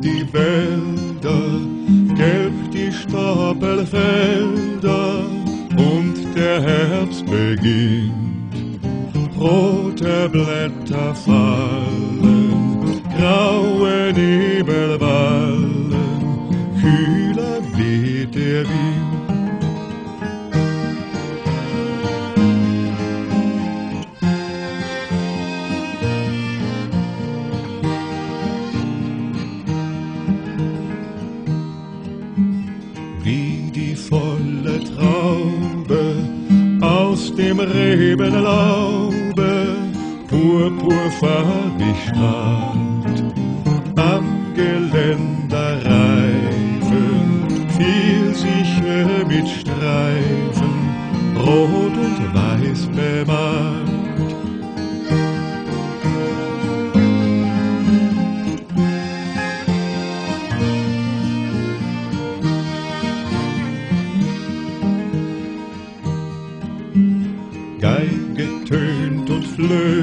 die Wälder, gelb die Stoppelfelder und der Herbst beginnt. Rote Blätter fallen, graue Nebel wallen, kühler weht der Wind. Volle Traube aus dem Rebenlaube, purpurfarbig strahlt. Am Geländer Reifen fiel sich mit Streifen, rot und weiß bemalt. Geige tönt und flöte